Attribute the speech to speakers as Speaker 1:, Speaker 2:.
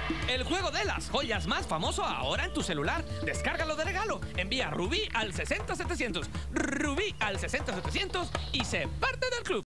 Speaker 1: El juego de las joyas más famoso ahora en tu celular. Descárgalo de regalo. Envía Rubí al 60700. Rubí al 60700 y sé parte del club.